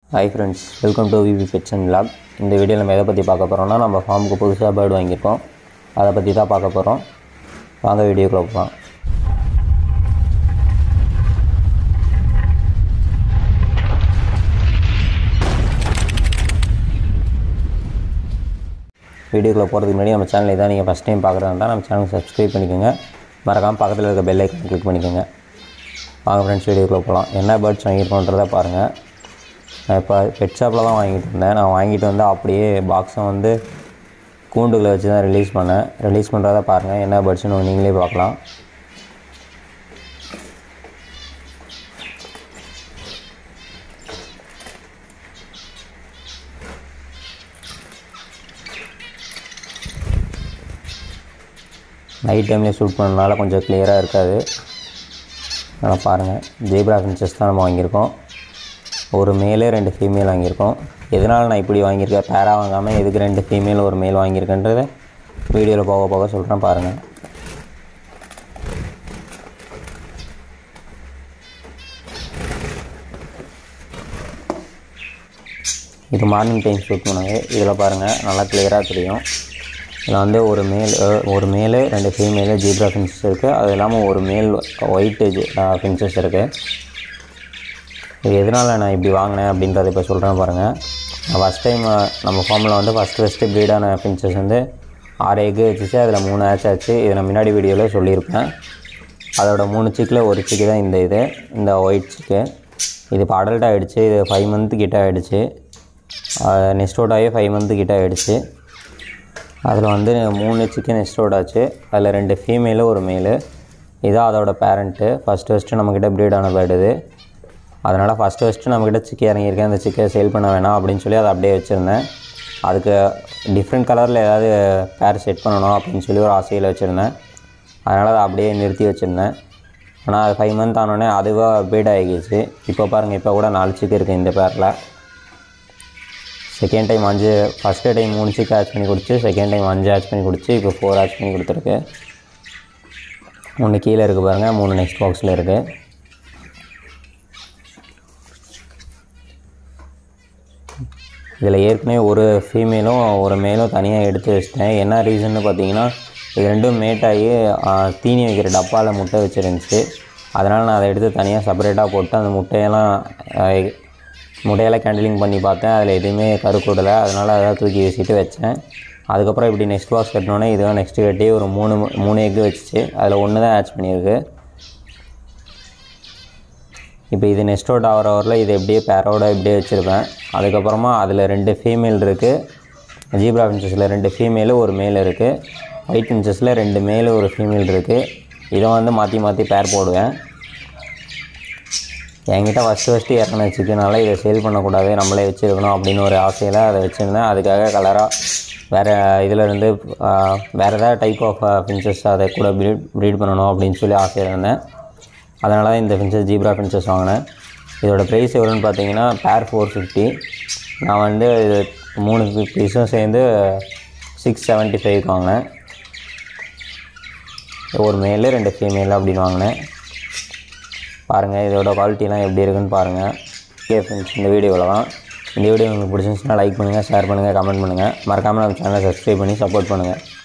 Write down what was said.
Hi friends, welcome to VV Pets and Vlog. இந்த வீடியோவில் நம்ம எதை பற்றி பார்க்க போகிறோம்னா நம்ம ஃபார்முக்கு புதுசாக பேர்டு வாங்கியிருக்கோம். அதை பற்றி தான் பார்க்க போகிறோம். வாங்க வீடியோக்குள்ள போகலாம். வீடியோக்குள்ள போகிறதுக்கு முன்னாடி நம்ம சேனல் இதான் நீங்கள் ஃபஸ்ட் டைம் பார்க்குறதா இருந்தால் நம்ம சேனலுக்கு சப்ஸ்கிரைப் பண்ணிக்கோங்க. மறக்காமல் பக்கத்தில் இருக்க பெல் ஐக்கான் கிளிக் பண்ணிக்கோங்க. வாங்க ஃப்ரெண்ட்ஸ் வீடியோக்குள்ள போகலாம். என்ன பேர்ட்ஸ் வாங்கியிருக்கோன்றதை பாருங்கள். நான் இப்போ பெட் ஷாப்பில் தான் வாங்கிட்டு இருந்தேன். நான் வாங்கிட்டு வந்து அப்படியே பாக்ஸை வந்து கூண்டுகளை வச்சு தான் ரிலீஸ் பண்ணேன். ரிலீஸ் பண்ணுறதை பாருங்கள். என்ன பேர்ட்ஸ்னு நீங்களே பார்க்கலாம். நைட் டைம்லேயே ஷூட் பண்ணனால கொஞ்சம் கிளியராக இருக்காது. அதனால் பாருங்கள். ஜீப்ரா ஃபின்ச்சஸ் தான் நம்ம வாங்கியிருக்கோம். ஒரு மேலே 2 ஃபீமேல் வாங்கியிருக்கோம். எதனால் நான் இப்படி வாங்கியிருக்கேன், பேராக வாங்காமல் எதுக்கு 2 ஃபீமேல் ஒரு மேல் வாங்கியிருக்கேன்றதை வீடியோவில் போக போக சொல்கிறேன் பாருங்கள். இது மார்னிங் டைம் ஷூட் பண்ணாங்க. இதில் பாருங்கள் நல்லா கிளியராக தெரியும். இதில் வந்து ஒரு மேலு 2 ஃபீமேலு ஜீப்ரா ஃபின்ச்சஸ் இருக்குது. அது இல்லாமல் ஒரு மேல் ஒயிட்டு ஃபின்ச்சஸ் இருக்குது. இது எதனால் நான் இப்படி வாங்கினேன் அப்படின்றத இப்போ சொல்கிறேன் பாருங்கள். ஃபஸ்ட் டைம் நம்ம ஃபார்மில் வந்து ஃபஸ்ட்டு ப்ரீடான ஃபின்ச்சஸ் வந்து 6 எக்கு வச்சுச்சு. அதில் 3 ஆச்சு ஆச்சு. இதை நான் முன்னாடி வீடியோவில் சொல்லியிருப்பேன். அதோட 3 சிக்கில் ஒரு சிக்கு தான் இந்த ஒயிட் சிக்கு. இது இப்போ அடல்ட் ஆகிடுச்சு. இது 5 மந்த்து கிட்ட ஆகிடுச்சு. நெஸ்ட் அவுட் ஆகி 5 மந்த்து கிட்ட ஆகிடுச்சு. அதில் வந்து 3 சிக்கு நெஸ்ட் அவுட் ஆச்சு. அதில் 2 ஃபீமேலு ஒரு மேலு. இதான் அதோட பேரண்ட்டு. ஃபஸ்ட்டு நம்மக்கிட்ட ப்ரீடான பேர்டு இது. அதனால் ஃபஸ்ட்டு நம்மக்கிட்ட சிக்கி இறங்கியிருக்கேன். அந்த சிக்கை சேல் பண்ண வேணாம் அப்படின்னு சொல்லி அதை அப்படியே வச்சுருந்தேன். அதுக்கு டிஃப்ரெண்ட் கலரில் ஏதாவது பேர் செட் பண்ணணும் அப்படின்னு சொல்லி ஒரு ஆசையில் வச்சுருந்தேன். அதனால் அதை அப்படியே நிறுத்தி வச்சுருந்தேன். ஆனால் அது 5 மந்த் ஆனோடனே அதுவாக ப்ரீட் ஆகிடுச்சு. இப்போ பாருங்கள், இப்போ கூட 4 சிக்கு இருக்குது இந்த பேரில். செகண்ட் டைம் 5, ஃபஸ்ட்டு டைம் 3 சிக்கு ஆச் பண்ணி கொடுத்து, செகண்ட் டைம் 5 ஆச் பண்ணி கொடுத்து, இப்போ 4 ஆச் பண்ணி கொடுத்துருக்கு. 1 கீழே இருக்குது பாருங்கள், 3 நெக்ஸ்ட் பாக்ஸில் இருக்குது. இதில் ஏற்கனவே ஒரு ஃபீமேலும் ஒரு மேலும் தனியாக எடுத்து வச்சிட்டேன். என்ன ரீசன்னு பார்த்தீங்கன்னா, இது ரெண்டும் மேட் ஆகி தீனி வைக்கிற டப்பாவில் முட்டை வச்சுருந்துச்சு. அதனால் நான் அதை எடுத்து தனியாக செப்பரேட்டாக போட்டு அந்த முட்டையெல்லாம் கேண்டிலிங் பண்ணி பார்த்தேன். அதில் எதுவுமே கருக்கூடலை. அதனால் அதை தூக்கி வீசிட்டு வச்சேன். அதுக்கப்புறம் இப்படி நெக்ஸ்ட் பாக்ஸ் கட்டினோன்னே இதுதான் நெக்ஸ்ட்டு கட்டி ஒரு 3 எக்கு வச்சுச்சு. அதில் 1 தான் ஆச் பண்ணியிருக்கு. இப்போ இது நெஸ்ட் அவுட் ஆகிறவரில் இது எப்படியே பேரோட இப்படியே வச்சுருப்பேன். அதுக்கப்புறமா அதில் 2 ஃபீமேல் இருக்குது. ஜீப்ரா ஃபின்ச்சஸில் 2 ஃபீமேலு ஒரு மேல் இருக்குது. ஒயிட் ஃபின்ச்சஸில் 2 மேலு ஒரு ஃபீமேல் இருக்குது. இதை வந்து மாற்றி பேர் போடுவேன். என்கிட்ட ஃபஸ்ட்டு இறங்கின சிக்கனால இதை சேல் பண்ணக்கூடாது, நம்மளே வச்சுருக்கணும் அப்படின்னு ஒரு ஆசையில் அதை வச்சுருந்தேன். அதுக்காக கலராக வேறு இதிலேருந்து வேறு ஏதாவது டைப் ஆஃப் ஃபின்ச்சஸ் அதை கூட ப்ரீட் பண்ணணும் அப்படின்னு சொல்லி ஆசையில் இருந்தேன். அதனால தான் இந்த ஃபின்ச்சஸ் ஜீப்ரா ஃபின்ச்சஸ் வாங்கினேன். இதோட ப்ரைஸ் எவ்வளோன்னு பார்த்தீங்கன்னா பேர் 450. நான் வந்து இது 3 பீஸும் சேர்ந்து 675 வாங்கினேன். ஒரு மேலு 2 ஃபீமேலு அப்படின்னு வாங்கினேன். பாருங்கள் இதோட குவாலிட்டிலாம் எப்படி இருக்குன்னு பாருங்கள். ஓகே ஃப்ரெண்ட்ஸ், இந்த வீடியோவில் தான். இந்த வீடியோ உங்களுக்கு பிடிச்சிருந்துச்சுன்னா லைக் பண்ணுங்கள், ஷேர் பண்ணுங்கள், கமெண்ட் பண்ணுங்கள். மறக்காமல் நம்ம சேனலை சப்ஸ்கிரைப் பண்ணி சப்போர்ட் பண்ணுங்கள்.